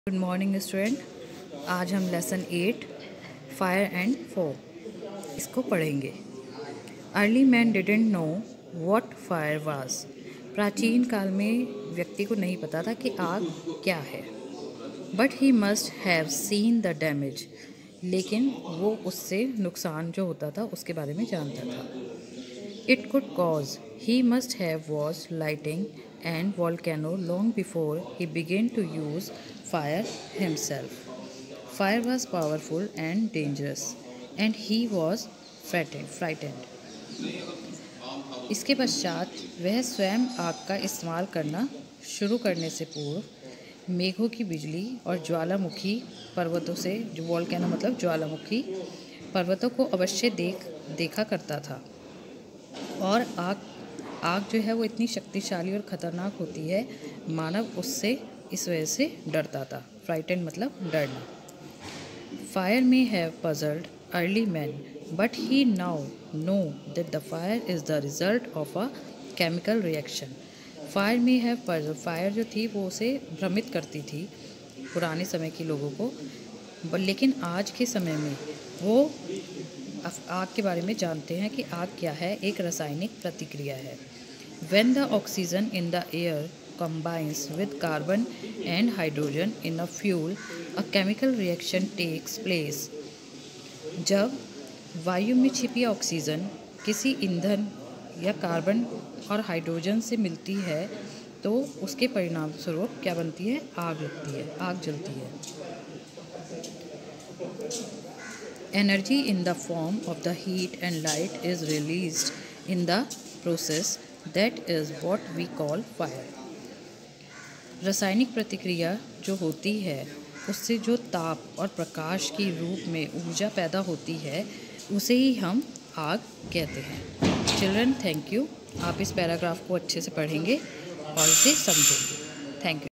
Good morning student. आज हम lesson 8 fire and फोम इसको पढ़ेंगे। Early man didn't know what fire was. प्राचीन काल में व्यक्ति को नहीं पता था कि आग क्या है। But he must have seen the damage. लेकिन वो उससे नुकसान जो होता था उसके बारे में जानता था। It could cause. He must have was lighting and volcano long before he began to use fire himself. Fire was powerful and dangerous, and he was frightened. इसके पश्चात वह स्वयं आग का इस्तेमाल करना शुरू करने से पूर्व मेघों की बिजली और ज्वालामुखी पर्वतों से, जो वॉल्केनो मतलब ज्वालामुखी पर्वतों को अवश्य देखा करता था। और आग जो है वो इतनी शक्तिशाली और ख़तरनाक होती है, मानव उससे इस वजह से डरता था। फ्राइटेंड मतलब डरना। Fire may have puzzled early man but he now know that the fire is the result of a chemical reaction. Fire may have puzzled, fire जो थी वो उसे भ्रमित करती थी पुराने समय के लोगों को, लेकिन आज के समय में वो आग के बारे में जानते हैं कि आग क्या है। एक रासायनिक प्रतिक्रिया है। When the oxygen in the air combines with carbon and hydrogen in a fuel, a chemical reaction takes place. जब वायु में छिपी ऑक्सीजन किसी ईंधन या कार्बन और हाइड्रोजन से मिलती है तो उसके परिणाम स्वरूप क्या बनती है? आग लगती है, आग जलती है। Energy in the form of the heat and light is released in the process. That is what we call fire. रासायनिक प्रतिक्रिया जो होती है उससे जो ताप और प्रकाश के रूप में ऊर्जा पैदा होती है उसे ही हम आग कहते हैं। Children, thank you. आप इस पैराग्राफ को अच्छे से पढ़ेंगे और इसे समझेंगे। Thank you.